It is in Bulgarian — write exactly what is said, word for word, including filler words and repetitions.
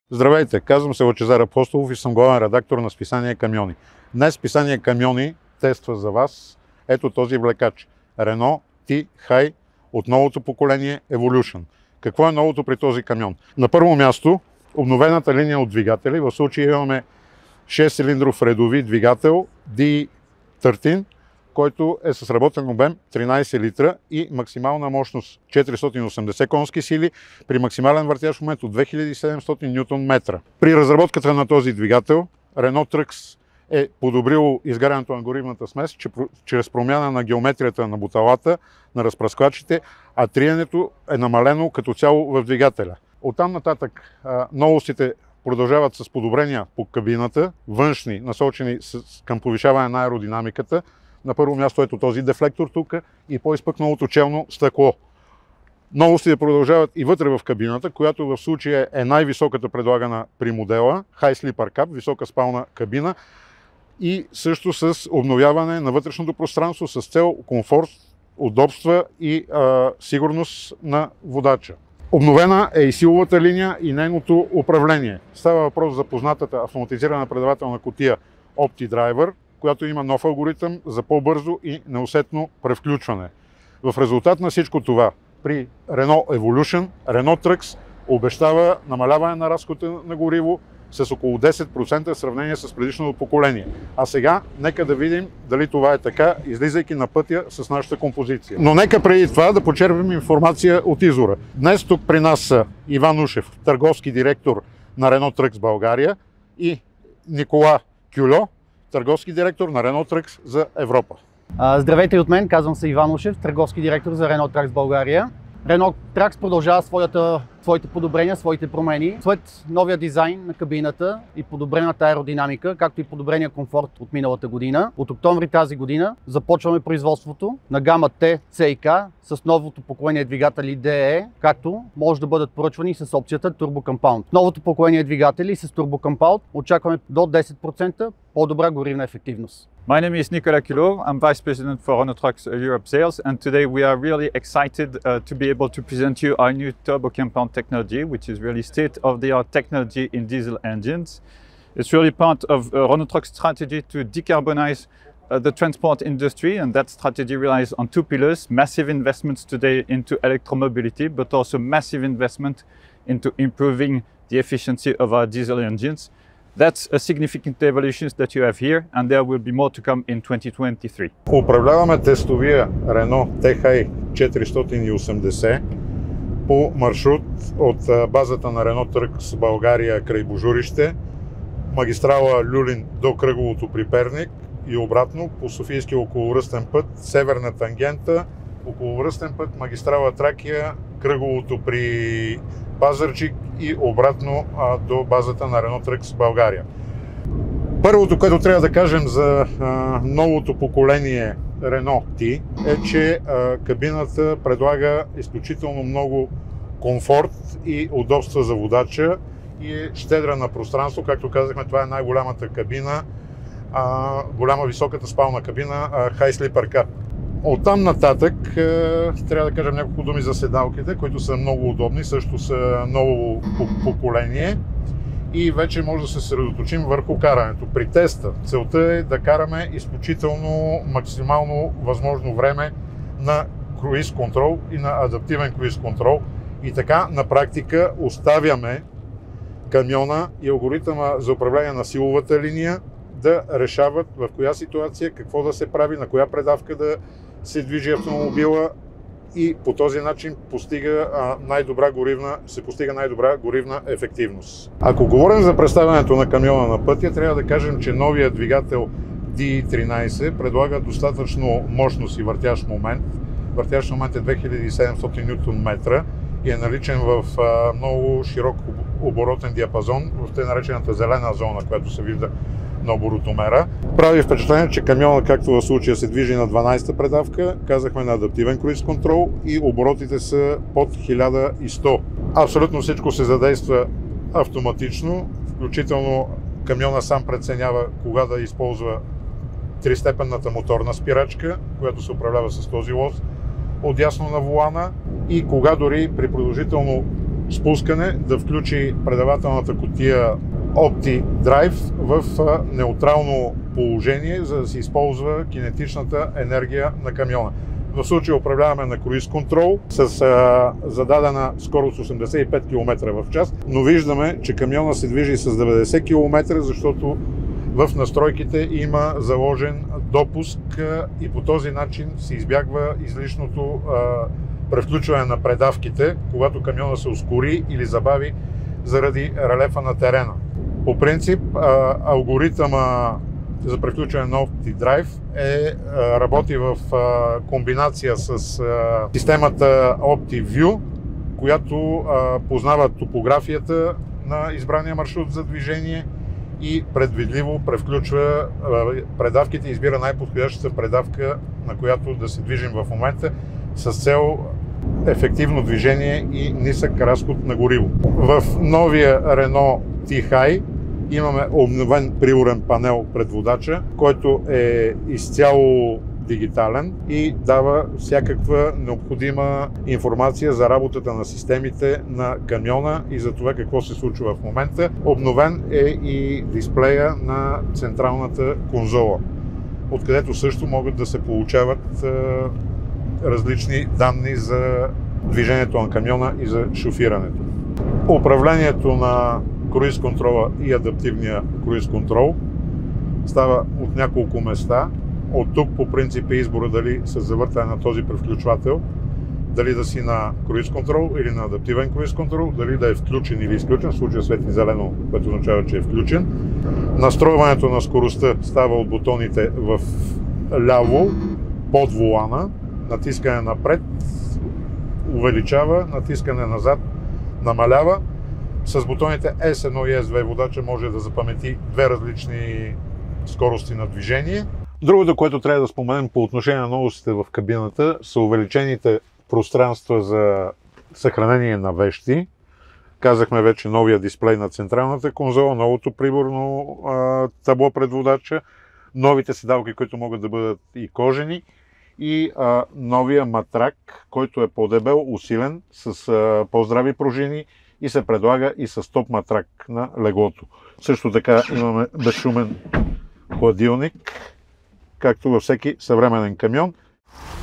Здравейте, казвам се Лъчезар Апостолов и съм главен редактор на списание KAMIONI. Днес списание KAMIONI тества за вас ето този влекач Renault T High от новото поколение Evolution. Какво е новото при този камион? На първо място, обновената линия от двигатели. В случая имаме шест-цилиндров редови двигател D тринайсет, който е с работен обем тринайсет литра и максимална мощност четиристотин и осемдесет конски сили при максимален въртящ момент от две хиляди и седемстотин нютон метра. При разработката на този двигател Renault Trucks е подобрило изгарянето на горивната смес чрез промяна на геометрията на буталата, на разпръсквачите, а триенето е намалено като цяло в двигателя. Оттам нататък новостите продължават с подобрения по кабината, външни, насочени към повишаване на аеродинамиката. На първо място ето този дефлектор тук и по-изпъкналото челно стъкло. Новостите продължават и вътре в кабината, която в случая е най-високата предлагана при модела, High Sleeper Cab, висока спална кабина, и също с обновяване на вътрешното пространство с цел комфорт, удобства и а, сигурност на водача. Обновена е и силовата линия и нейното управление. Става въпрос за познатата автоматизирана предавателна кутия OptiDriver, която има нов алгоритъм за по-бързо и неусетно превключване. В резултат на всичко това, при Renault Evolution, Renault Trucks обещава намаляване на разхода на гориво с около десет процента в сравнение с предишното поколение. А сега нека да видим дали това е така, излизайки на пътя с нашата композиция. Но нека преди това да почерпим информация от извора. Днес тук при нас са Иван Ушев, търговски директор на Renault Trucks България, и Никола Кюльо, търговски директор на Renault Trucks за Европа. Здравейте от мен, казвам се Иван Ушев, търговски директор за Renault Trucks България. Renault Trucks продължава своята, своите подобрения, своите промени. След новия дизайн на кабината и подобрената аеродинамика, както и подобрения комфорт от миналата година, от октомври тази година започваме производството на гама T, C и K с новото поколение двигатели ди и, както може да бъдат поръчвани с опцията Turbo Compound. Новото поколение двигатели с Turbo Compound очакваме до десет процента по-добра горивна ефективност. My name is Nicolas Culot. I'm Vice President for Renault Trucks Europe Sales, and today we are really excited uh, to be able to present you our new Turbo Compound technology, which is really state-of-the-art technology in diesel engines. It's really part of uh, Renault Trucks' strategy to decarbonize uh, the transport industry, and that strategy relies on two pillars: massive investments today into electromobility, but also massive investment into improving the efficiency of our diesel engines. That's a significant evolution that you have here, and there will be more to come in twenty twenty-three. Управляваме тестовия Renault T High четиристотин и осемдесет по маршрут от базата на Renault Trucks България край Божурище, магистрала Люлин до кръговото при Перник и обратно по Софийския околовръстен път, северна тангента, околовръстен път, магистрала Тракия, кръговото при Пазарджик и обратно а, до базата на Renault Trucks България. Първото, което трябва да кажем за а, новото поколение Renault T е, че а, кабината предлага изключително много комфорт и удобства за водача и е щедра на пространство. Както казахме, това е най-голямата кабина, а, голяма високата спална кабина, а, High Sleeper Cab. Оттам нататък трябва да кажем няколко думи за седалките, които са много удобни, също са ново поколение и вече може да се съсредоточим върху карането. При теста целта е да караме изключително максимално възможно време на круиз контрол и на адаптивен круиз контрол, и така на практика оставяме камиона и алгоритъма за управление на силовата линия да решават в коя ситуация какво да се прави, на коя предавка да се движи автомобила, и по този начин постига най-добра горивна, се постига най-добра горивна ефективност. Ако говорим за представянето на камиона на пътя, трябва да кажем, че новият двигател D тринайсет предлага достатъчно мощност и въртящ момент. Въртящ момент е две хиляди и седемстотин нютон метра и е наличен в много широк оборотен диапазон, в тъй наречената зелена зона, която се вижда на оборотомера. Прави впечатление, че камионът, както в случая, се движи на дванайсета предавка, казахме на адаптивен круиз контрол, и оборотите са под хиляда и сто. Абсолютно всичко се задейства автоматично, включително камиона сам преценява кога да използва тристепенната моторна спирачка, която се управлява с този лост отдясно на волана, и кога дори при продължително спускане да включи предавателната кутия Opti Drive в неутрално положение, за да се използва кинетичната енергия на камиона. В случая управляваме на круиз контрол с а, зададена скорост осемдесет и пет километра в час, но виждаме, че камиона се движи с деветдесет километра, защото в настройките има заложен допуск и по този начин се избягва излишното а, превключване на предавките, когато камиона се ускори или забави заради релефа на терена. По принцип, а, алгоритъма за превключване на Opti Drive е, а, работи в а, комбинация с а, системата OptiView, която а, познава топографията на избрания маршрут за движение и предвидливо превключва а, предавките и избира най-подходящата предавка, на която да се движим в момента, с цел ефективно движение и нисък разход на гориво. В новия Renault T High имаме обновен приорен панел пред водача, който е изцяло дигитален и дава всякаква необходима информация за работата на системите на камиона и за това какво се случва в момента. Обновен е и дисплея на централната конзола, откъдето също могат да се получават различни данни за движението на камиона и за шофирането. Управлението на круиз контрола и адаптивния круиз контрол става от няколко места. От тук по принцип е избора дали с завъртане на този превключвател, дали да си на круиз контрол или на адаптивен круиз контрол, дали да е включен или изключен, в случая светли зелено, което означава, че е включен. Настройването на скоростта става от бутоните в ляво под волана, натискане напред увеличава, натискане назад намалява. С бутоните ес едно и ес две водача може да запамети две различни скорости на движение. Другото, което трябва да споменем по отношение на новостите в кабината, са увеличените пространства за съхранение на вещи. Казахме вече новия дисплей на централната конзола, новото приборно а, табло пред водача, новите седалки, които могат да бъдат и кожени, и а, новия матрак, който е по-дебел, усилен, с а, по-здрави пружини и се предлага и с топ матрак на леглото. Също така имаме безшумен хладилник, както във всеки съвременен камион.